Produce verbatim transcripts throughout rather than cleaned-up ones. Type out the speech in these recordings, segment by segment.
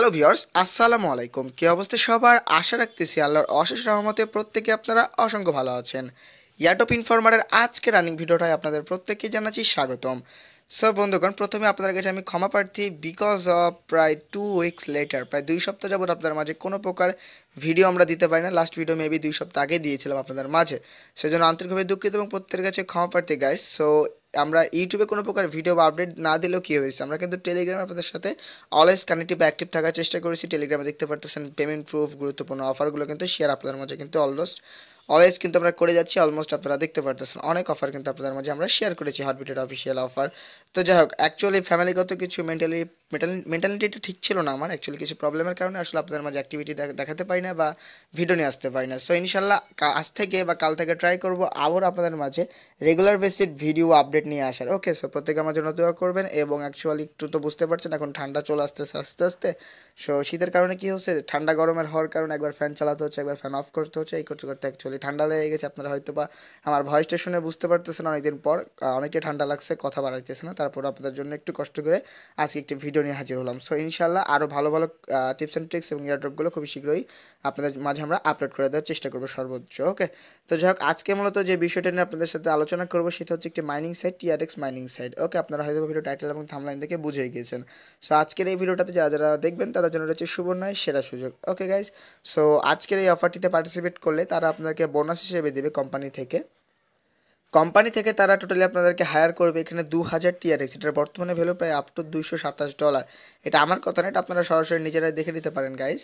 Hello viewers, আসসালামু আলাইকুম। কি অবস্থা সবার? আশা রাখতেছি আল্লাহর অশেষ রহমতে প্রত্যেকে আপনারা অসংখ্য ভালো আছেন। ইয়ারড্রপ ইনফরমারের আজকে রানিং ভিডিওটায় আপনাদের প্রত্যেককে জানাচ্ছি স্বাগতম। সো বন্ধুগণ, প্রথমে আপনাদের কাছে আমি ক্ষমা প্রার্থী, বিকজ অফ প্রায় টু উইকস লেটার, প্রায় দুই সপ্তাহ যাবত আপনাদের মাঝে কোনো প্রকার ভিডিও আমরা দিতে পারি না। লাস্ট ভিডিও মেবি দুই সপ্তাহ আগে দিয়েছিলাম আপনাদের মাঝে, সেজন্য আন্তরিকভাবে দুঃখিত এবং প্রত্যেকের কাছে ক্ষমা প্রার্থী গাইস। সো আমরা ইউটিউবে কোনো প্রকার ভিডিও বা আপডেট না দিলেও কী হয়েছে, আমরা কিন্তু টেলিগ্রামে আপনাদের সাথে অলওয়েজ কানেক্টিভ বা অ্যাক্টিভ থাকার চেষ্টা করেছি। টেলিগ্রামে দেখতে পারতেছেন পেমেন্ট প্রুফ, গুরুত্বপূর্ণ অফারগুলো কিন্তু শেয়ার আপনাদের মাঝে কিন্তু অলমোস্ট অলওয়েজ কিন্তু আমরা করে যাচ্ছি। অলমোস্ট আপনারা দেখতে পারতেছেন অনেক অফার কিন্তু আপনাদের মাঝে আমরা শেয়ার করেছি, হার্টবিটের অফিসিয়াল অফার। তো যাই হোক, অ্যাকচুয়ালি ফ্যামিলিগত কিছু মেন্টালি মেন্টালিটিটা ঠিক ছিল না আমার, অ্যাকচুয়ালি কিছু প্রবলেমের কারণে আসলে আপনাদের মাঝে অ্যাক্টিভিটি দেখাতে পারি না বা ভিডিও নিয়ে আসতে পারি না। সো ইনশাল্লাহ আজ থেকে বা কাল থেকে ট্রাই করবো আবার আপনাদের মাঝে রেগুলার বেসিস ভিডিও আপডেট নিয়ে আসার। ওকে, সো প্রত্যেকে আমার জন্য দোয়া করবেন। এবং অ্যাকচুয়ালি একটু তো বুঝতে পারছেন এখন ঠান্ডা চলে আসতেছে আস্তে আস্তে। সো শীতের কারণে কী হচ্ছে, ঠান্ডা গরমের হওয়ার কারণে একবার ফ্যান চালাতে হচ্ছে, একবার ফ্যান অফ করতে হচ্ছে, এই করতে করতে অ্যাকচুয়ালি ঠান্ডা লেগে গেছে। আপনারা হয়তো বা আমার ভয়েসটা শুনে বুঝতে পারতেছেন অনেকদিন পর অনেকটাই ঠান্ডা লাগছে, কথা বাড়াইতেছে না। তারপর আপনাদের জন্য একটু কষ্ট করে আজকে একটি ভিডিও নিয়ে হাজির হলাম। সো ইনশাল্লাহ আরও ভালো ভালো টিপস অ্যান্ড ট্রিক্স এবং এয়ারড্রপগুলো খুবই শীঘ্রই আপনাদের মাঝে আমরা আপলোড করে দেওয়ার চেষ্টা করবো সর্বোচ্চ। ওকে, তো যাই হোক, আজকে মূলত যে বিষয়টা নিয়ে আপনাদের সাথে আলোচনা করবো সেটা হচ্ছে একটি mining site, TRX mining site. Okay, আপনারা হয়তো ভিডিও টাইটেল এবং থাম্বনেইল দেখে বুঝেই গিয়েছেন। সো আজকের এই ভিডিওটাতে যারা যারা দেখবেন তাদের জন্য রয়েছে সুবর্ণয় সেরা সুযোগ। ওকে গাইজ, সো আজকের এই অফারটিতে পার্টিসিপেট করলে তারা আপনাদেরকে বোনাস হিসেবে দেবে কোম্পানি থেকে। কোম্পানি থেকে তারা টোটালি আপনাদেরকে হায়ার করবে এখানে দু হাজার টিআরএক্স, এটার বর্তমানে ভ্যালু প্রায় আপ টু দুইশো সাতাশ ডলার। এটা আমার কথা না, এটা আপনারা সরাসরি নিজেরাই দেখে নিতে পারেন গাইজ।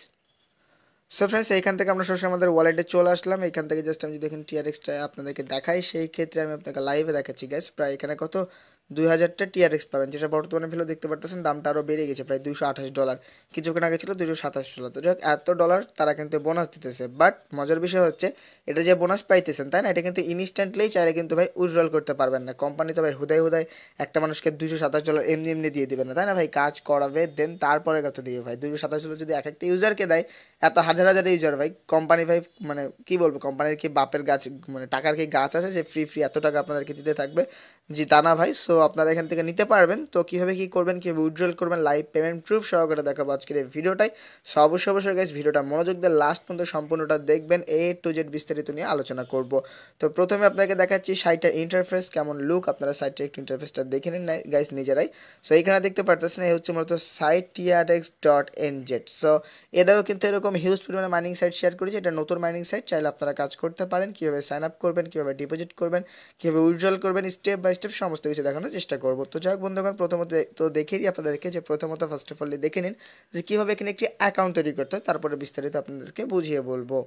সো ফ্রেন্ডস, এইখান থেকে আমরা সরাসরি আমাদের ওয়ালেটে চলে আসলাম। এখান থেকে জাস্ট আমি যদি দেখেন টিআরএক্সটা আপনাদেরকে দেখাই, সেই ক্ষেত্রে আমি আপনাকে লাইভে দেখাচ্ছি গাইজ। প্রায় এখানে কত দুই হাজারটা টিআরএক্স পাবেন, যেটা বর্তমানে ভ্যালু দেখতে পারতেছেন দামটা আরও বেড়ে গেছে, প্রায় দুশো আঠাশ ডলার। কিছুক্ষণ আগে ছিল দুশো সাতাশ ডলার। তো যাক, এত ডলার তারা কিন্তু বোনাস দিতেছে। বাট মজার বিষয় হচ্ছে এটা যে বোনাস পাইতেছেন তাই না, এটা কিন্তু ইনস্ট্যান্টলি চাইলে কিন্তু ভাই উইথড্রল করতে পারবেন না। কোম্পানি তো ভাই হুদায় হুদায় একটা মানুষকে দুশো সাতাশ ডলার এমনি এমনি দিয়ে দেবেন না, তাই না ভাই? কাজ করাবে দেন তারপরে কত দিবে ভাই? দুশো সাতাশ ডলার যদি এক একটা ইউজারকে দেয়, এত হাজার হাজার ইউজার ভাই, কোম্পানি ভাই মানে কি বলবো, কোম্পানির কি বাপের গাছ মানে টাকার কি গাছ আছে যে ফ্রি ফ্রি এত টাকা আপনাদেরকে দিতে থাকবে? জি তা না ভাই। সো আপনারা এখান থেকে নিতে পারবেন। তো কীভাবে কী করবেন, কীভাবে উইথড্রল করবেন, লাইভ পেমেন্ট প্রুফ সহকারে দেখাবো আজকের এই ভিডিওটাই। সো অবশ্যই অবশ্যই গাইস ভিডিওটা মনোযোগ দিয়ে লাস্ট পর্যন্ত সম্পূর্ণটা দেখবেন, এ টু জেড বিস্তারিত নিয়ে আলোচনা করব। তো প্রথমে আপনাকে দেখাচ্ছি সাইটের ইন্টারফেস কেমন লুক, আপনারা সাইটের একটু ইন্টারফেসটা দেখে নিন গাইস নিজেরাই। সো এখানে দেখতে পারতেছেন এই হচ্ছে মূলত site TRX dot NZ. So এটাও কিন্তু এরকম হিউজ পরিমাণে মাইনিং সাইট শেয়ার করেছে, এটা নতুন মাইনিং সাইট, চাইলে আপনারা কাজ করতে পারেন। কীভাবে সাইন আপ করবেন, কীভাবে ডিপোজিট করবেন, কীভাবে উইথড্রল করবেন, স্টেপ বাই স্টেপ সমস্ত কিছু দেখানোর চেষ্টা করবো। তো যাই হোক বন্ধুগণ, প্রথমত তো দেখেই আপনাদেরকে যে প্রথমত ফার্স্ট অফ অল দেখে নিন যে কীভাবে এখানে একটি অ্যাকাউন্ট তৈরি করতে হয়, তারপরে বিস্তারিত আপনাদেরকে বুঝিয়ে বলবো।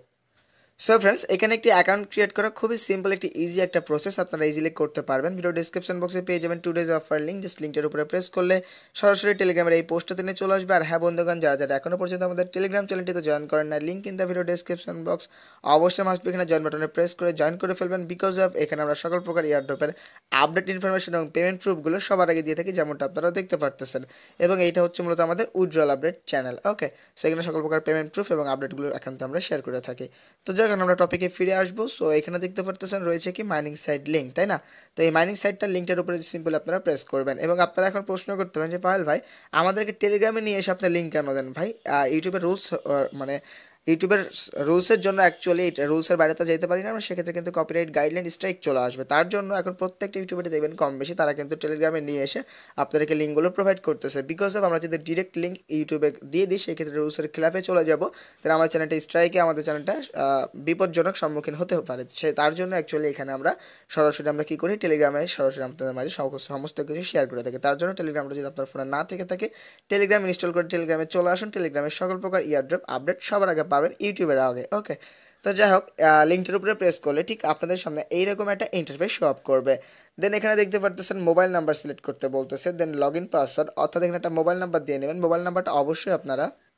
সো ফ্রেন্ডস, এখানে একটি অ্যাকাউন্ট ক্রিয়েট করা খুবই সিম্পল, একটি ইজি একটা প্রসেস, আপনারা ইজিলি করতে পারবেন। ভিডিও ডিসক্রিপশন বক্সে পেয়ে যাবেন two days offer link, just লিঙ্কটার উপরে প্রেস করলে সরাসরি টেলিগ্রামের এই পোস্টটাতে নিয়ে চলে আসবে। আর হ্যাঁ বন্ধুগণ, যারা যারা এখনও পর্যন্ত আমাদের টেলিগ্রাম চ্যানেলটিতে জয়েন করেন না, link in the video description box, অবশ্যই মাস্ট এখানে জয়েন বাটনে প্রেস করে জয়েন করে ফেলবেন। বিকজ অফ এখানে আমরা সকল প্রকার এয়ারড্রপের আপডেট ইনফরমেশন এবং পেমেন্ট প্রুফগুলো সবার আগে দিয়ে থাকি, যেমনটা আপনারা দেখতে পারতেছেন। এবং এইটা হচ্ছে মূলত আমাদের উইথড্রল আপডেট চ্যানেল। ওকে, সেখানে সকল প্রকার পেমেন্ট প্রুফ এবং আপডেটগুলো এখান থেকে আমরা শেয়ার করে থাকি। তো যখন আমরা টপিকে ফিরে আসবো, সো এখানে দেখতে পারতেছেন রয়েছে কি মাইনিং সাইট লিঙ্ক, তাই না? তো এই মাইনিং সাইটটার লিঙ্কটার উপরে সিম্পল আপনারা প্রেস করবেন। এবং আপনারা এখন প্রশ্ন করতে পারেন যে পায়েল ভাই, আমাদেরকে টেলিগ্রামে নিয়ে এসে আপনার লিঙ্ক কেন দেন ভাই? ইউটিউবের রুলস মানে ইউটিউবের রুলসের জন্য অ্যাকচুয়ালি রুলসের বাইরে তো যেতে পারি না আমরা, সেক্ষেত্রে কিন্তু কপিরাইট গাইডলাইন স্ট্রাইক চলে আসবে। তার জন্য এখন প্রত্যেকটা ইউটিউবে দেখবেন কম বেশি তারা কিন্তু টেলিগ্রামে নিয়ে এসে আপনাদেরকে লিঙ্কগুলো প্রোভাইড করতেছে। বিকজ অফ আমরা যদি ডিরেক্ট লিঙ্ক ইউটিউবে দিয়ে দিই, সেক্ষেত্রে রুলসের খেলাপে চলে যাব, তাহলে আমার চ্যানেলটা স্ট্রাইকে আমাদের চ্যানেলটা বিপজ্জনক সম্মুখীন হতে পারে। সে তার জন্য অ্যাকচুয়ালি এখানে আমরা সরাসরি আমরা কী করি, টেলিগ্রামে সরাসরি আপনাদের মাঝে সমস্ত কিছু শেয়ার করে থাকি। তার জন্য টেলিগ্রামটা যদি আপনার ফোনে না থেকে থাকে, টেলিগ্রাম ইনস্টল করে টেলিগ্রামে চলে আসুন। টেলিগ্রামের সকল প্রকার ইয়ারড্রপ আপডেট সবার আগে পাবেন ইউটিউবের আগে। ওকে, তো যাই হোক, লিঙ্কটার উপরে প্রেস করলে ঠিক আপনাদের সামনে এইরকম একটা ইন্টারফেস শো আপ করবে। দেন এখানে দেখতে পারতেছেন মোবাইল নাম্বার সিলেক্ট করতে বলতেছে, দেন লগ ইন পাসওয়ার্ড, অর্থাৎ এখানে একটা মোবাইল নাম্বার দিয়ে নেবেন। মোবাইল নাম্বারটা অবশ্যই আপনারা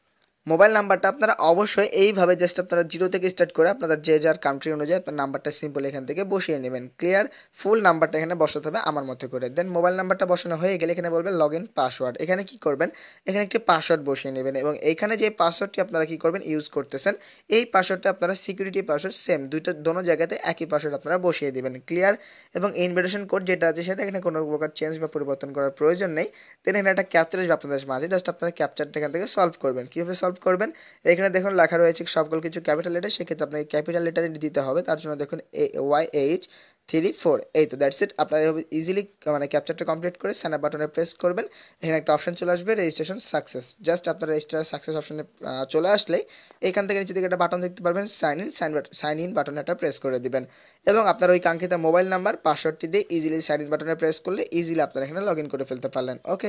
মোবাইল নাম্বারটা আপনারা অবশ্যই এইভাবে জাস্ট আপনারা জিরো থেকে স্টার্ট করে আপনাদের যে যার কান্ট্রি অনুযায়ী আপনার নাম্বারটা সিম্পল এখান থেকে বসিয়ে নেবেন। ক্লিয়ার? ফুল নাম্বারটা এখানে বসাতে হবে আমার মতো করে। দেন মোবাইল নাম্বারটা বসানো হয়ে গেলে এখানে বলবে লগ ইন পাসওয়ার্ড। এখানে কী করবেন, এখানে একটি পাসওয়ার্ড বসিয়ে নেবেন এবং এইখানে যে পাসওয়ার্ডটি আপনারা কী করবেন ইউজ করতেছেন এই পাসওয়ার্ডটা আপনারা সিকিউরিটি পাসওয়ার্ড সেম দুইটা দোনো জায়গাতে একই পাসওয়ার্ড আপনারা বসিয়ে দেবেন। ক্লিয়ার? এবং ইনভিটেশন কোড যেটা আছে সেটা এখানে কোনো প্রকার চেঞ্জ বা পরিবর্তন করার প্রয়োজন নেই। দেন এখানে একটা ক্যাপচার আসবে আপনাদের মাঝে, জাস্ট আপনারা ক্যাপচারটা এখান থেকে সলভ করবেন। কীভাবে সলভ করবেন, এখানে দেখুন লেখা রয়েছে সকল কিছু ক্যাপিটাল লেটার, সেক্ষেত্রে আপনাকে ক্যাপিটাল লেটারে দিতে হবে। তার জন্য দেখুন A Y H three four, এই তো দ্যাটস ইট। আপনারা ইজিলি মানে ক্যাপচারটা কমপ্লিট করে সাইন আপ বাটনে প্রেস করবেন। এখানে একটা অপশন চলে আসবে রেজিস্ট্রেশন সাকসেস। জাস্ট আপনারা রেজিস্ট্রেশন সাকসেস অপশনে চলে আসলে এখান থেকে নিচে থেকে একটা বাটন দেখতে পারবেন sign in, sign sign in বাটনে একটা প্রেস করে দিবেন এবং আপনার ওই কাঙ্ক্ষিত মোবাইল নাম্বার পাসওয়ার্ডটি দিয়ে ইজিলি সাইন ইন বাটনে প্রেস করলে ইজিলি আপনারা এখানে লগ ইন করে ফেলতে পারলেন। ওকে,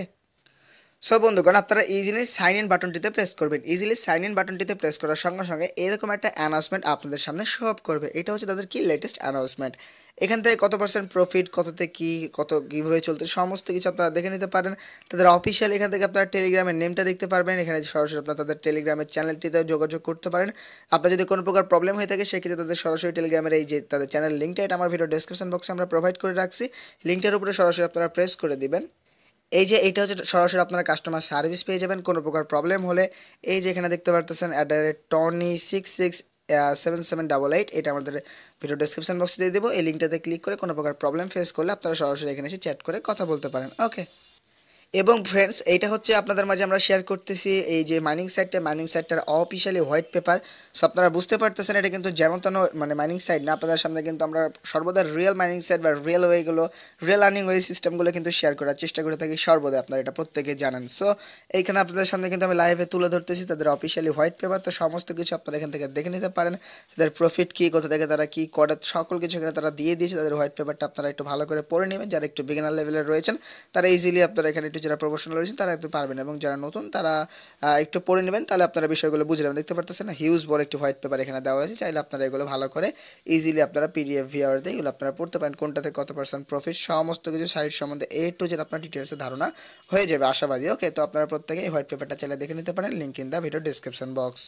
সো বন্ধুগণ আপনারা ইজিলি সাইন ইন বাটনটিতে প্রেস করবেন। ইজিলি সাইন ইন বাটনটিতে প্রেস করার সঙ্গে সঙ্গে এরকম একটা অ্যানাউন্সমেন্ট আপনাদের সামনে শো আপ করবে। এটা হচ্ছে তাদের কি লেটেস্ট অ্যানাউন্সমেন্ট। এখান থেকে কত পার্সেন্ট প্রফিট, কততে কী, কত কীভাবে চলতে সমস্ত কিছু আপনারা দেখে নিতে পারেন। তাদের অফিসিয়াল এখান থেকে আপনারা টেলিগ্রামের নেমটা দেখতে পারবেন। এখানে সরাসরি আপনারা তাদের টেলিগ্রামের চ্যানেলটিতে যোগাযোগ করতে পারেন। আপনার যদি কোনো প্রকার প্রবলেম হয়ে থাকে সেক্ষেত্রে তাদের সরাসরি টেলিগ্রামের এই যে তাদের চ্যানেল লিঙ্কটা, এটা আমার ভিডিও ডেসক্রিপশন বক্সে আমরা প্রোভাইড করে রাখছি। লিঙ্কটার উপরে সরাসরি আপনারা প্রেস করে দিবেন। এই যে এইটা হচ্ছে সরাসরি আপনারা কাস্টমার সার্ভিস পেয়ে যাবেন। কোনো প্রকার প্রবলেম হলে এই যে এখানে দেখতে পারতেছেন at the rate Tony six six seven seven double eight, এটা আমাদের ভিডিও ডেসক্রিপশন বক্সে দিয়ে দেবো। এই লিঙ্কটাতে ক্লিক করে কোনো প্রকার প্রবলেম ফেস করলে আপনারা সরাসরি এখানে এসে চ্যাট করে কথা বলতে পারেন। ওকে, এবং ফ্রেন্ডস এইটা হচ্ছে আপনাদের মাঝে আমরা শেয়ার করতেছি এই যে মাইনিং সাইটটা, মাইনিং সাইটটার অফিসিয়ালি হোয়াইট পেপার। সো আপনারা বুঝতে পারতেছেন এটা কিন্তু যেমন তেন মানে মাইনিং সাইট না, আপনাদের সামনে কিন্তু আমরা সর্বদা রিয়েল মাইনিং সাইট বা রিয়েল ওয়েগুলো, রিয়েল আর্নিং ওয়ে সিস্টেমগুলো কিন্তু শেয়ার করার চেষ্টা করে থাকি সর্বদা, আপনারা এটা প্রত্যেকে জানেন। সো এইখানে আপনাদের সামনে কিন্তু আমি লাইভে তুলে ধরতেছি তাদের অফিসিয়ালি হোয়াইট পেপার। তো সমস্ত কিছু আপনারা এখান থেকে দেখে নিতে পারেন। তাদের প্রফিট কী, কোথা থেকে তারা কী করে, সকল কিছু এখানে তারা দিয়ে দিয়েছে। তাদের হোয়াইট পেপারটা আপনারা একটু ভালো করে পড়ে নেবেন। যারা একটু বিগিনার লেভেলের রয়েছেন তারা ইজিলি আপনারা এখানে একটু যারা প্রফেশনাল রয়েছেন তারা একটু পারবেন, এবং যারা নতুন তারা একটু পড়ে নেবেন, তাহলে আপনারা বিষয়গুলো বুঝে নেবেন। দেখতে পারতেছেন না হিউজ বড় একটি হোয়াইট পেপার এখানে দেওয়া আছে। চাইলে আপনারা এগুলো ভালো করে ইজিলি আপনারা পিডিএফ ভিআর দিয়ে এগুলো আপনারা পড়তে পারেন। কোনটাতে কত পার্সেন্ট প্রফিট, সমস্ত কিছু সাইট সম্বন্ধে এ টু জেড আপনার ডিটেলসে ধারণা হয়ে যাবে আশাবাদী। ওকে, তো আপনারা প্রত্যেকে এই হোয়াইট পেপারটা চাইলে দেখে নিতে পারেন, link in the video description box.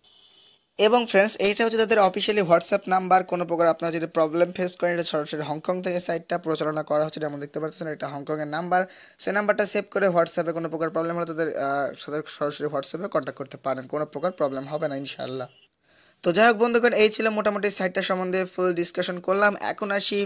এবং ফ্রেন্ডস এইটা হচ্ছে তাদের অফিসিয়ালি হোয়াটসঅ্যাপ নাম্বার। কোনো প্রকার আপনারা যদি প্রবলেম ফেস করেন, এটা সরাসরি হংকং থেকে সাইটটা পরিচালনা করা হচ্ছে, যেমন দেখতে পাচ্ছেন এটা হংকংয়ের নাম্বার। সেই নাম্বারটা সেভ করে হোয়াটসঅ্যাপে কোনো প্রকার প্রবলেম হলে তাদের সাথে সরাসরি হোয়াটসঅ্যাপে কন্ট্যাক্ট করতে পারেন, কোনো প্রকার প্রবলেম হবে না ইনশাআল্লাহ। তো যাই হোক বন্ধুগণ, এই ছিল মোটামুটি সাইটটা সম্বন্ধে ফুল ডিসকাশন করলাম। এখন আসি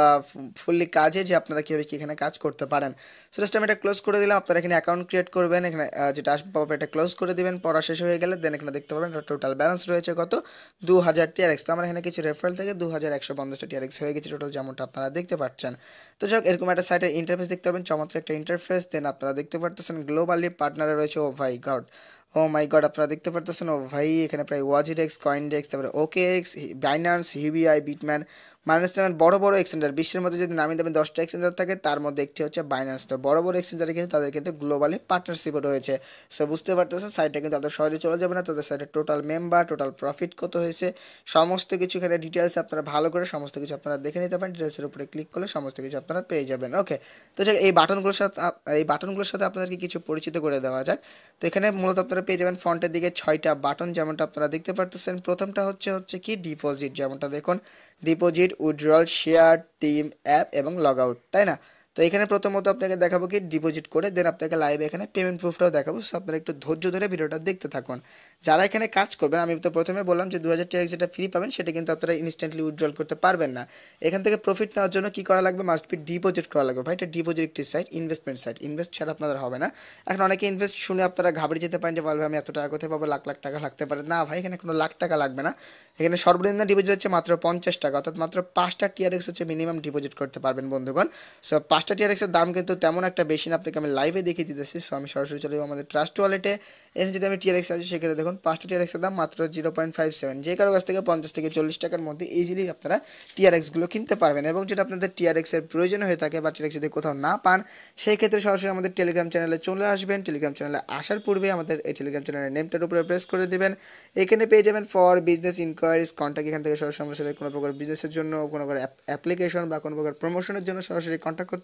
ফুললি কাজে, যে আপনারা কীভাবে কি এখানে কাজ করতে পারেন। সো জাস্ট আমি এটা ক্লোজ করে দিলাম। আপনারা এখানে অ্যাকাউন্ট ক্রিয়েট করবেন, এখানে যেটা আসবে পাবে এটা ক্লোজ করে দিবেন। পড়া শেষ হয়ে গেলে দেন এখানে দেখতে পাবেন টোটাল ব্যালেন্স রয়েছে কত, দু হাজার টিআরএক্স। তো আমার এখানে কিছু রেফারেল থেকে দু হাজার একশো পঞ্চাশটা টিআরএক্স হয়ে গেছে টোটাল, যেমনটা আপনারা দেখতে পাচ্ছেন। তো যাই হোক, এরকম একটা সাইটের ইন্টারফেস দেখতে পাবেন, চমৎকার একটা ইন্টারফেস। দেন আপনারা দেখতে পাচ্ছেন গ্লোবালি পার্টনারে রয়েছে ও ভাই গড, ও মাই গড, আপনারা দেখতে পারতেছেন ও ভাই এখানে প্রায় ওয়াজিডেক্স, কয়েনডেক্স, তারপরে ওকে এক্স, বাইন্যান্স, হিউবিআই, বিটম্যান, মাইনাস নামের বড় বড় এক্সচেঞ্জার। বিশ্বের মধ্যে যদি নামি দামি দশটা এক্সচেঞ্জার থাকে তার মধ্যে একটি হচ্ছে বাইন্যান্স। তো বড় বড় এক্সচেঞ্জারে কিন্তু তাদের কিন্তু গ্লোবালি পার্টনারশিপ রয়েছে। সো বুঝতে পারতেছেন সাইটটা কিন্তু তাদের সহজে চলে যাবে না। তাদের সাইটের টোটাল মেম্বার, টোটাল প্রফিট কত হয়েছে, সমস্ত কিছু এখানে ডিটেলস আপনারা ভালো করে সমস্ত কিছু আপনারা দেখে নিতে পারেন। ডিটেলসের উপরে ক্লিক করলে সমস্ত কিছু আপনারা পেয়ে যাবেন। ওকে, তো এই বাটনগুলোর সাথে এই বাটনগুলোর সাথে আপনাদেরকে কিছু পরিচিত করে দেওয়া যাক। তো এখানে মূলত আপনারা পেয়ে যাবেন ফ্রন্টের দিকে ছয়টা বাটন, যেমনটা আপনারা দেখতে পারতেছেন। প্রথমটা হচ্ছে হচ্ছে কি ডিপোজিট, যেমনটা দেখুন deposit, withdrawal, share, team, app এবং লগ আউট, তাই না? তো এখানে প্রথমত আপনাকে দেখাবো কি ডিপোজিট করে, দেন আপনাকে লাইভে এখানে পেমেন্ট প্রুফটাও দেখাবো। সো আপনারা একটু ধৈর্য ধরে ভিডিওটা দেখতে থাকুন। যারা এখানে কাজ করবেন, আমি তো প্রথমে বললাম যে দু হাজার টাকা যেটা ফ্রি পাবেন সেটা কিন্তু আপনারা ইনস্ট্যান্টলি উইথড্রল করতে পারবেন না। এখান থেকে প্রফিট নেওয়ার জন্য কী করা লাগবে, মাস্ট বি ডিপোজিট করা লাগবে। ভাই এটা ডিপোজিট একটি সাইট, ইনভেস্টমেন্ট সাইট, ইনভেস্ট ছাড়া আপনাদের হবে না। এখন অনেকে ইনভেস্ট শুনে আপনারা ঘাবড়ে যেতে পারেন যে বলবে আমি এত টাকা কোথায় পাবো, লাখ লাখ টাকা লাগতে পারে। না ভাই, এখানে কোনো লাখ টাকা লাগবে না। এখানে সর্বনিম্ন ডিপোজিট হচ্ছে মাত্র পঞ্চাশ টাকা, অর্থাৎ মাত্র পাঁচটা টিআরএক্স হচ্ছে মিনিমাম ডিপোজিট করতে পারবেন বন্ধুগণ। সো পাঁচটা টিআরএক্সের দাম কিন্তু তেমন একটা বেশি না, আপনাকে আমি লাইভে দেখিয়ে দিতেছি। সো আমি সরাসরি চলে যাবো আমাদের ট্রাস্ট ওয়ালেটে। এখানে যদি আমি টিআরএক্স আছে সেক্ষেত্রে দেখুন পাঁচটা টিআরএক্সের দাম মাত্র জিরো পয়েন্ট ফাইভ সেভেন। যে কারো কাছ থেকে পঞ্চাশ থেকে চল্লিশ টাকার মধ্যে ইজিলি আপনারা টিআরএক্সগুলো কিনতে পারবেন। এবং যেটা আপনাদের টিআরএক্সের প্রয়োজন হয়ে থাকে বা টিআরএক্স যদি কোথাও না পান, সেই ক্ষেত্রে সরাসরি আমাদের টেলিগ্রাম চ্যানেলে চলে আসবেন। টেলিগ্রাম চ্যানেলে আসার পূর্বে আমাদের এই টেলিগ্রাম চ্যানেলের নেমটার উপরে প্রেস করে দেবেন। এখানে পেয়ে যাবেন ফর বিজনেস ইনকোয়ারিজ কন্ট্যাক্ট। এখান থেকে সরাসরি আমাদের সাথে কোনো প্রকার বিজনেসের জন্য, কোনো প্রকার অ্যাপ্লিকেশন বা কোনো প্রকার প্রমোশনের জন্য সরাসরি কন্ট্যাক্ট করতে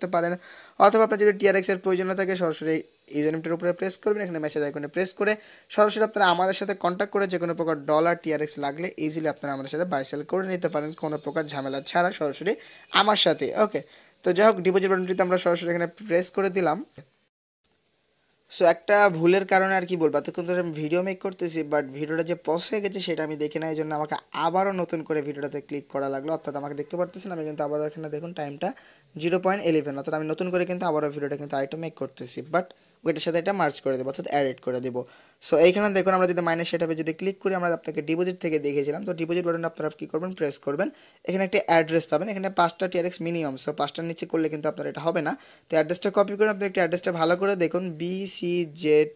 পারেন, অথবা আপনার যদি টিআরএক্স এর প্রয়োজন থাকে সরাসরি ইউজারনেমটার উপরে প্রেস করবেন, এখানে মেসেজ আইকনে প্রেস করে সরাসরি আপনারা আমাদের সাথে কন্ট্যাক্ট করে যে কোনো প্রকার ডলার টিআরএক্স লাগলে ইজিলি আপনারা আমাদের সাথে বাই সেল করে নিতে পারেন কোনো প্রকার ঝামেলা ছাড়া সরাসরি আমার সাথে। ওকে, তো যাই হোক ডিপোজিট বাটনটিতে আমরা সরাসরি এখানে প্রেস করে দিলাম। সো একটা ভুলের কারণে আর কি বলবো, এতক্ষণ ধরে আমি ভিডিও মেক করতেছি বাট ভিডিওটা যে পজ হয়ে গেছে সেটা আমি দেখি না, এই জন্য আমাকে আবারও নতুন করে ভিডিওটাতে ক্লিক করা লাগলো। অর্থাৎ আমাকে দেখতে পারতেছেন আমি কিন্তু আবারও এখানে দেখুন টাইমটা জিরো পয়েন্ট ইলেভেন, অর্থাৎ আমি নতুন করে কিন্তু আবারও ভিডিওটা কিন্তু আরেকটা মেক করতেছি, বাট ওইটার সাথে এটা মার্চ করে দেবো, অর্থাৎ অ্যাড করে দেবো। সো এইখানে দেখুন আমরা যদি মাইনাস সেটআপে যদি ক্লিক করি, আমরা আপনাকে ডিপোজিট থেকে দেখিয়েছিলাম, তো ডিপোজিট বাটন আপনারা কী করবেন, প্রেস করবেন, এখানে একটা অ্যাড্রেস পাবেন, এখানে পাঁচটা টিআরএক্স মিনিমাম। সো পাঁচটার নিচে করলে কিন্তু আপনার এটা হবে না, তো অ্যাড্রেসটা কপি করে আপনি একটা অ্যাড্রেসটা ভালো করে দেখুন, বিসি জেড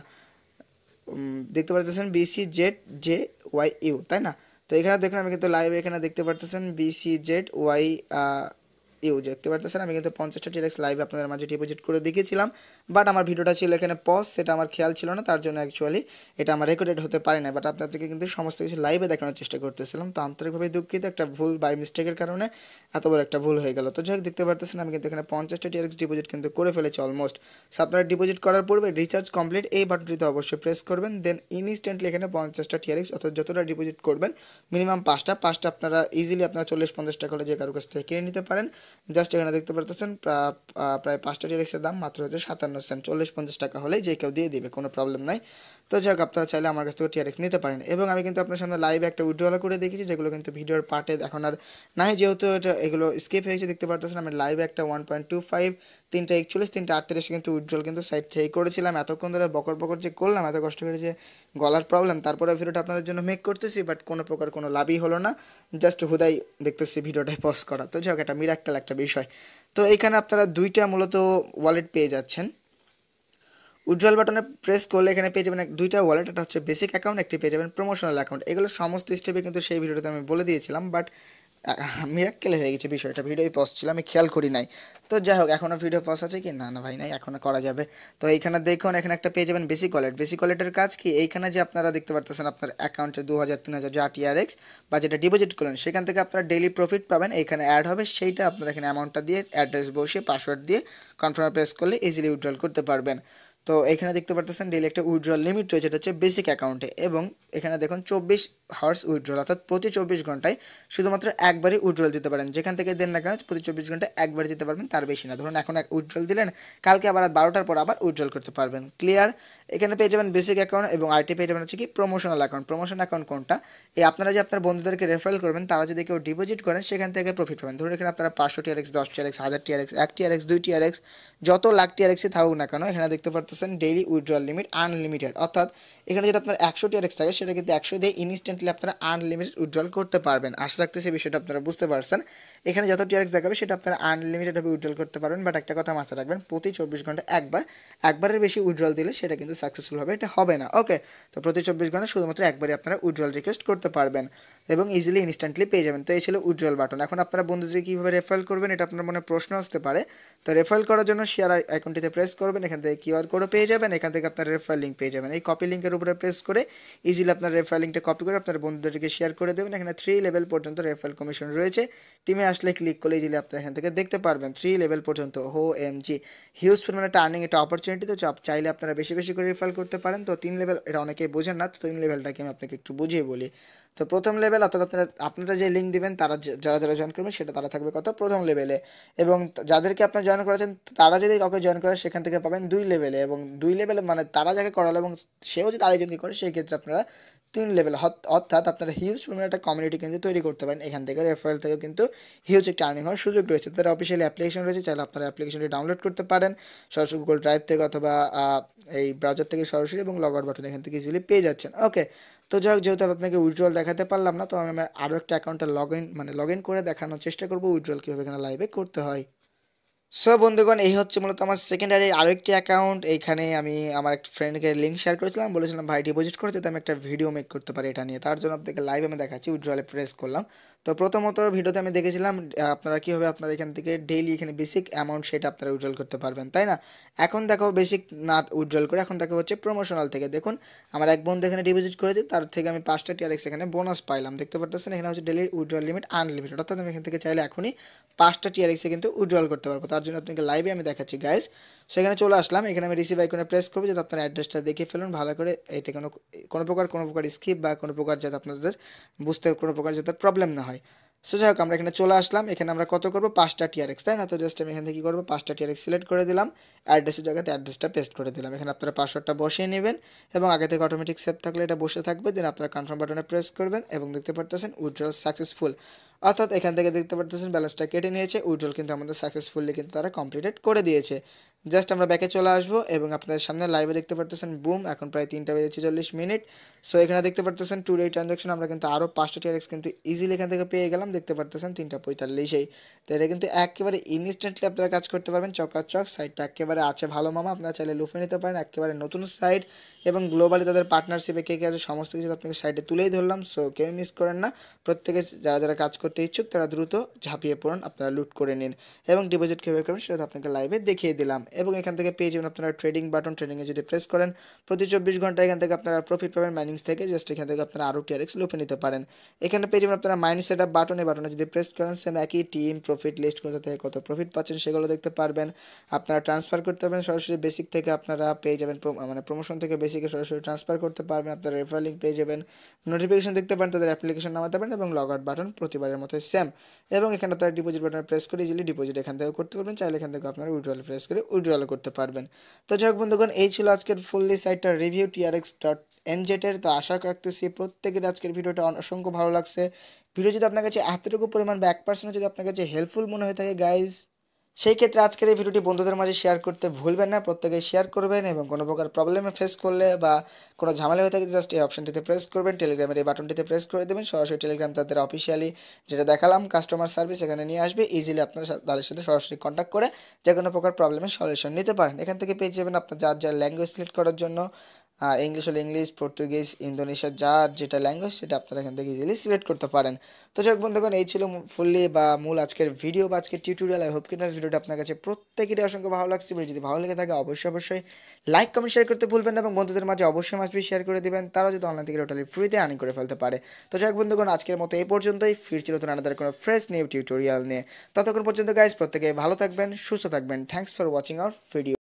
দেখতে পারতেছেন BC Z J Y U, তাই না? তো এখানে দেখুন আমি কিন্তু লাইভে এখানে দেখতে পারতেছেন বিসি জেড ওয়াই ইউ দেখতে পারতেছেন, আমি কিন্তু পঞ্চাশটা টিআরএক্স লাইভে আপনাদের মাঝে ডিপোজিট করে দেখিয়েছিলাম, বাট আমার ভিডিওটা ছিল এখানে পজ, সেটা আমার খেয়াল ছিল না, তার জন্য অ্যাকচুয়ালি এটা আমার রেকর্ডেড হতে পারে না, বাট আপনাদেরকে কিন্তু সমস্ত কিছু লাইভে দেখানোর চেষ্টা করতেছিলাম। তো আন্তরিকভাবে দুঃখিত, একটা ভুল বাই মিস্টেকের কারণে এত বড় একটা ভুল হয়ে গেল। তো যাই হোক দেখতে পারতেছেন আমি কিন্তু এখানে পঞ্চাশটা টিআরএক্স ডিপোজিট কিন্তু করে ফেলেছি অলমোস্ট। সো আপনারা ডিপোজিট করার পূর্বে রিচার্জ কমপ্লিট এই বাটনটিতে অবশ্যই প্রেস করবেন, দেন ইনস্ট্যান্টলি এখানে পঞ্চাশটা টিআরএক্স অর্থাৎ যতটা ডিপোজিট করবেন মিনিমাম পাঁচটা পাঁচটা আপনারা ইজিলি আপনারা চল্লিশ পঞ্চাশ টাকা হলে যে কারো কাছ থেকে কিনে নিতে পারেন। জাস্ট এখানে দেখতে পারতেছেন প্রায় পাঁচটা টিআরএক্সের দাম মাত্র হচ্ছে সাতান্ন সেন্ট, চল্লিশ পঞ্চাশ টাকা হলে যে কেউ দিয়ে দিবে, কোনো প্রবলেম নাই। তো যাক আপনারা চাইলে আমার কাছ থেকে টিআরএক্স নিতে পারেন। এবং আমি কিন্তু আপনার সামনে লাইভে একটা উইথড্রল করে দেখেছি, যেগুলো কিন্তু ভিডিওর পার্টে এখন আর নাই, যেহেতু এটা এগুলো স্কিপ হয়েছে। দেখতে পারতেছেন আমি লাইভে একটা ওয়ান পয়েন্ট টু ফাইভ তিনটা একচল্লিশ তিনটা আটত্রিশ কিন্তু উইথড্রল কিন্তু সাইড থেকে করেছিলাম। এতক্ষণ ধরে বকর বকর যে করলাম, এত কষ্ট করে যে গলার প্রবলেম, তারপরে ভিডিওটা আপনাদের জন্য মেক করতেছি, বাট কোনো প্রকার কোনো লাভই হলো না, জাস্ট হুদাই দেখতেছি ভিডিওটাই পজ করা। তো যাক এটা মিরাক্কেল একটা বিষয়। তো এখানে আপনারা দুইটা মূলত ওয়ালেট পেয়ে যাচ্ছেন, উইথড্রল বাটনে প্রেস করলে এখানে পেয়ে যাবেন দুইটা ওয়ালেট, এটা হচ্ছে বেসিক অ্যাকাউন্ট, একটি পেয়ে যাবেন প্রমোশনাল অ্যাকাউন্ট। এগুলো সমস্ত স্টেপে কিন্তু সেই ভিডিওতে আমি বলে দিয়েছিলাম, বাট মিরাক্কেল হয়ে গেছে বিষয়টা, ভিডিওই পজ ছিল আমি খেয়াল করি নাই। তো যাই হোক এখনও ভিডিও পজ আছে কি না, না ভাই নাই, এখনও করা যাবে। তো এইখানে দেখুন এখানে একটা পেয়ে যাবেন বেসিক ওয়ালেট। বেসিক ওয়ালেটের কাজ কি, এইখানে যে আপনারা দেখতে পারতেছেন আপনার অ্যাকাউন্টে দু হাজার তিন হাজার যা টিআরএক্স বা যেটা ডিপোজিট করলেন সেখান থেকে আপনারা ডেইলি প্রফিট পাবেন, এইখানে অ্যাড হবে, সেইটা আপনারা এখানে অ্যামাউন্টটা দিয়ে অ্যাড্রেস বসিয়ে পাসওয়ার্ড দিয়ে কনফার্ম প্রেস করলে ইজিলি উইথড্রল করতে পারবেন। তো এখানে দেখতে পারতেছেন ডেইলি একটা উইথড্রল লিমিট রয়েছে, এটা হচ্ছে বেসিক অ্যাকাউন্টে, এবং এখানে দেখুন চব্বিশ হাওয়ার্স উইথড্রল, অর্থাৎ প্রতি চব্বিশ ঘন্টায় শুধুমাত্র একবারই উইথড্রল দিতে পারেন, যেখান থেকে দেন না কেন প্রতি চব্বিশ ঘন্টায় একবার দিতে পারবেন, তার বেশি না। ধরুন এখন এক উইথড্রল দিলেন, কালকে আবার রাত বারোটার পর আবার উইথড্রল করতে পারবেন। ক্লিয়ার? এখানে পেয়ে যাবেন বেসিক অ্যাকাউন্ট এবং আইটি পেয়ে যাবেন হচ্ছে কি প্রমোশনাল অ্যাকাউন্ট। প্রমোশন অ্যাকাউন্ট কোনটা, এই আপনারা যে আপনার বন্ধুদেরকে রেফারেল করবেন তারা যদি কেউ ডিপোজিট করেন সেখান থেকে প্রফিট পাবেন। ধরুন এখানে আপনারা পাঁচশো টিআরএক্স, দশ টিআরএক্স, হাজার টিআরএক্স, এক টিআরএক্স, দুই টিআরএক্স, যত লাখ টিআরএক্সই থাকুক না কেন, এখানে দেখতে পারতেছেন ডেইলি উইথড্রল লিমিট আনলিমিটেড, অর্থাৎ এখানে যেটা আপনার একশো টিআরএক্স থাকে সেটা কিন্তু একশো দিয়ে ইনস্ট্যান্টলি আপনারা আনলিমিটেড উইথড্রল করতে পারবেন। আশা রাখতেছি বিষয়টা আপনারা বুঝতে পারছেন। এখানে যত টিআরএক্স দেখাবে সেটা আপনারা আনলিমিটেডভাবে উইথড্রল করতে পারবেন, বাট একটা কথা মাথায় রাখবেন, প্রতি চব্বিশ ঘন্টা একবার, একবারের বেশি উইথড্রল দিলে সেটা কিন্তু সাকসেসফুল হবে, এটা হবে না। ওকে, তো প্রতি চব্বিশ ঘন্টা শুধুমাত্র একবারই আপনারা উইথড্রল রিকোয়েস্ট করতে পারবেন এবং ইজিলি ইনস্ট্যান্টলি পেয়ে যাবেন। তো এই ছিল উইথড্রল বাটন। এখন আপনারা বন্ধুদের কীভাবে রেফারেল করবেন এটা আপনার মনে প্রশ্ন আসতে পারে। তো রেফারেল করার জন্য শেয়ার আইকনটিতে প্রেস করবেন, এখান থেকে কিউআর কোডও পেয়ে যাবেন, এখান থেকে আপনার রেফারেল লিঙ্ক পেয়ে যাবেন। এই কপি লিঙ্কের উপরে প্রেস করে ইজিলি আপনার রেফারেল লিঙ্কটা কপি করে আপনার বন্ধুদেরকে শেয়ার করে দেবেন। এখানে থ্রি লেভেল পর্যন্ত রেফারেল কমিশন রয়েছে, টিমে আসলে ক্লিক করলে ইজিলি আপনারা এখান থেকে দেখতে পারবেন থ্রি লেভেল পর্যন্ত। হো এম জি হিউজ পরিমাণে টার্নিং একটা অপরচুনিটি, তো চাইলে আপনারা বেশি বেশি করে রেফারেল করতে পারেন। তো তিন লেভেল এটা অনেকেই বোঝেন না, তো তিন লেভেলটাকে আমি আপনাকে একটু বুঝিয়ে বলি। তো প্রথম লেভেল অর্থাৎ আপনারা আপনারা যে লিঙ্ক দিবেন তারা যারা যারা জয়েন করবেন সেটা তারা থাকবে কত প্রথম লেভেলে, এবং যাদেরকে আপনারা জয়েন করেছেন তারা যদি কাউকে জয়েন করে সেখান থেকে পাবেন দুই লেভেলে, এবং দুই লেভেলে মানে তারা যাকে করালো এবং সেও যদি আরেকজনকে করে সেই ক্ষেত্রে আপনারা তিন লেভেল, অর্থাৎ আপনারা হিউজ পরিমাণে একটা কমিউনিটি কিন্তু তৈরি করতে পারেন। এখান থেকে রেফারেল থেকেও কিন্তু হিউজ একটা আর্নিং হওয়ার সুযোগ রয়েছে। তার অফিসিয়ালি অ্যাপ্লিকেশন রয়েছে, চাইলে আপনারা অ্যাপ্লিকেশনটি ডাউনলোড করতে পারেন সরাসরি গুগল ড্রাইভ থেকে অথবা এই ব্রাউজার থেকে সরাসরি, এবং লগ আউট বাটন এখান থেকে ইজিলি পেয়ে যাচ্ছেন। ওকে, তো যাই হোক যেহেতু আপনাকে উইথড্রল দেখাতে পারলাম না, তো আমি আরও একটা অ্যাকাউন্টে লগ ইন মানে লগ ইন করে দেখানোর চেষ্টা করবো উইথড্রল কীভাবে এখানে লাইভে করতে হয়। সো বন্ধুগণ এই হচ্ছে মূলত আমার সেকেন্ডারি আরও একটি অ্যাকাউন্ট। এইখানে আমি আমার একটা ফ্রেন্ডকে লিঙ্ক শেয়ার করেছিলাম, বলেছিলাম ভাই ডিপোজিট করতে, তো আমি একটা ভিডিও মেক করতে পারি এটা নিয়ে, তার জন্য আপনাকে লাইভ আমি দেখাচ্ছি। উইথড্রলে প্রেস করলাম, তো প্রথমত ভিডিওতে আমি দেখেছিলাম আপনারা কীভাবে আপনারা এখান থেকে ডেইলি এখানে বেসিক অ্যামাউন্ট সেটা আপনারা উইথড্রল করতে পারবেন, তাই না? এখন দেখো বেসিক না উইথড্রল করে এখন দেখো হচ্ছে প্রমোশনাল থেকে। দেখুন আমার এক বন্ধু এখানে ডিপোজিট করেছে, তার থেকে আমি পাঁচটা টিআরএক্স এখানে বোনাস পাইলাম। দেখতে পাচ্ছেন এখানে হচ্ছে ডেইলি উইথড্রল লিমিট আনলিমিটেড, অর্থাৎ আমি এখান থেকে চাইলে এখনই পাঁচটা টিআরএক্সে কিন্তু উইথড্রল করতে পারবো। তার তার জন্য আপনাকে লাইভে আমি দেখাচ্ছি গাইস। সেখানে চলে আসলাম, এখানে আমি রিসিভ আইকনে প্রেস করবো যাতে আপনার অ্যাড্রেসটা দেখে ফেলুন ভালো করে। এটা কোনো কোনো প্রকার কোনো প্রকার স্কিপ বা কোনো প্রকার যাতে আপনাদের বুঝতে কোনো প্রকার যাতে প্রবলেম না হয়। সো যাই হোক আমরা এখানে চলে আসলাম, এখানে আমরা কত করবো পাঁচটা টিআরএক্স, তাই না? তো জাস্ট আমি এখান থেকে কী করবো পাঁচটা টিআরএক্স সিলেক্ট করে দিলাম, অ্যাড্রেসের জায়গাতে অ্যাড্রেসটা পেস্ট করে দিলাম। এখানে আপনারা পাসওয়ার্ডটা বসিয়ে নেবেন এবং আগে থেকে অটোমেটিক সেভ থাকলে এটা বসে থাকবে। দেন আপনারা কনফার্ম বাটনে প্রেস করবেন এবং দেখতে পারতেছেন উইথড্রল সাকসেসফুল, অর্থাৎ এখান থেকে দেখতে পারতেছেন ব্যালেন্সটা কেটে নিয়েছে। উইথড্রল কিন্তু আমাদের সাকসেসফুলি কিন্তু তারা কমপ্লিটেড করে দিয়েছে। জাস্ট আমরা ব্যাকে চলে আসবো এবং আপনাদের সামনে লাইভে দেখতে পারতেছেন বুম, এখন প্রায় তিনটা বেজে ছেচল্লিশ মিনিট। সো এখানে দেখতে পারতেছেন টু ডে ট্রানজাকশন আমরা কিন্তু আরও পাঁচটা টিআরএক্স কিন্তু ইজিলি এখান থেকে পেয়ে গেলাম, দেখতে পারতেছেন তিনটা পঁয়তাল্লিশেই। তো এটা কিন্তু একেবারে ইনস্ট্যান্টলি আপনারা কাজ করতে পারবেন, চকাচক। সাইটটা একেবারে আছে ভালো মামা, আপনারা চাইলে লুফে নিতে পারেন, একেবারে নতুন সাইট এবং গ্লোবালি তাদের পার্টনারশিপে কে কে আছে সমস্ত কিছু আপনাকে সাইটে তুলেই ধরলাম। সো কেউ মিস করেন না, প্রত্যেকে যারা যারা কাজ করতে ইচ্ছুক তারা দ্রুত ঝাঁপিয়ে পড়ুন, আপনারা লুট করে নিন এবং ডিপোজিট কীভাবে করবেন সেটা আপনাকে লাইভে দেখিয়ে দিলাম। এবং এখান থেকে পেয়ে যাবেন আপনারা ট্রেডিং বাটন, ট্রেডিংয়ে যদি প্রেস করেন প্রতি চব্বিশ ঘন্টা এখান থেকে আপনারা প্রফিট পাবেন মাইনিংস থেকে। জাস্ট এখান থেকে আপনারা আরও টিআরএক্স লুপে নিতে পারেন। এখানে পেয়ে যাবেন আপনারা মাইনিং সেট আপ বাটন, এই বাটনে যদি প্রেস করেন সেম একই টিম প্রফিট লিস্ট কোথা থেকে কত প্রফিট পাচ্ছেন সেগুলো দেখতে পারবেন। আপনারা ট্রান্সফার করতে পারবেন সরাসরি বেসিক থেকে, আপনারা পেয়ে যাবেন মানে প্রমোশন থেকে বেসিকে সরাসরি ট্রান্সফার করতে পারবেন। আপনারা রেফার লিঙ্ক পেয়ে যাবেন, নোটিফিকেশন দেখতে পারেন, তাদের অ্যাপ্লিকেশন নামাতে পারেন এবং লগ আউট বাটন প্রতিবারের মতো সেম। এবং এখানে আপনারা ডিপোজিট বাটনে প্রেস করে ইজিলি ডিপোজিট এখান থেকে করতে পারবেন, চাইলে এখান থেকে আপনারা উইথড্রল প্রেস করে উইথড্রল করতে পারবেন। তো যাই হোক বন্ধুগণ, এই ছিল আজকের ফুললি সাইটটার রিভিউ টিআরএক্স ডট এনজেটের। তো আশা রাখতেছি প্রত্যেকের আজকের ভিডিওটা অসংখ্য ভালো লাগছে। ভিডিও যদি আপনার কাছে এতটুকু পরিমাণ বা এক পার্সেন্ট যদি আপনার কাছে হেল্পফুল মনে হয়ে থাকে গাইজ, সেই ক্ষেত্রে আজকের এই ভিডিওটি বন্ধুদের মাঝে শেয়ার করতে ভুলবেন না, প্রত্যেকে শেয়ার করবেন এবং কোনো প্রকার প্রবলেমে ফেস করলে বা কোনো ঝামেলা হয়ে থাকে জাস্ট এই অপশনটিতে প্রেস করবেন, টেলিগ্রামের এই বাটনটিতে প্রেস করে দেবেন, সরাসরি টেলিগ্রাম তাদের অফিসিয়ালি যেটা দেখালাম কাস্টমার সার্ভিস এখানে নিয়ে আসবে। ইজিলি আপনারা তাদের সাথে সরাসরি কন্ট্যাক্ট করে যে কোনো প্রকার প্রবলেমের সলিউশন নিতে পারেন। এখান থেকে পেয়ে যাবেন আপনার যার যার ল্যাঙ্গুয়েজ সিলেক্ট করার জন্য, ইংলিশ হলে ইংলিশ, পর্তুগিজ, ইন্দোনেশিয়ার যার যেটা ল্যাঙ্গুয়েজ সেটা আপনারা এখান থেকে ইজিলি সিলেক্ট করতে পারেন। তো যাই হোক বন্ধুগণ, এই ছিল ফুললি বা মূল আজকের ভিডিও বা আজকের টিউটোরিয়াল। আই হোপ কিনা ভিডিওটা আপনার কাছে প্রত্যেকেরই অসংখ্য ভালো লাগছে। ভিডিও যদি ভালো লেগে থাকে অবশ্যই অবশ্যই লাইক কমেন্ট শেয়ার করতে ভুলবেন না এবং বন্ধুদের মাঝে অবশ্যই মাসবি শেয়ার করে দিবেন, তারাও যদি অনলাইন থেকে টোটালি ফ্রিতে আর্নিং করে ফেলতে পারে। তো যাই হোক বন্ধুগণ, আজকের মতো এই পর্যন্তই, ফিরছি নতুন আনাদার কোনো ফ্রেশ নিউ টিউটোরিয়াল নিয়ে। ততক্ষণ পর্যন্ত গাইজ প্রত্যেকে ভালো থাকবেন, সুস্থ থাকবেন। Thanks for watching our video.